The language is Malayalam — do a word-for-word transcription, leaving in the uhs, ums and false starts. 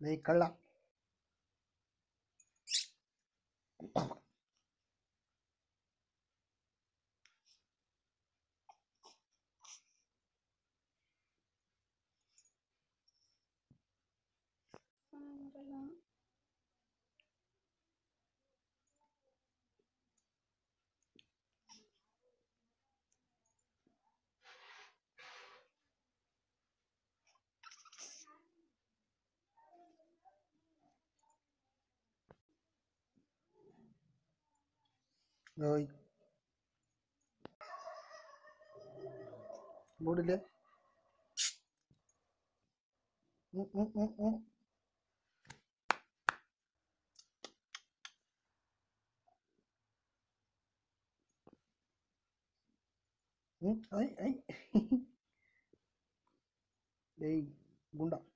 ദേ കള്ള. ഓയ് ബോർഡില്ലേ? ഉം ഉം ഉം ഉം. ഉം ഐ ഐ. Day goonda.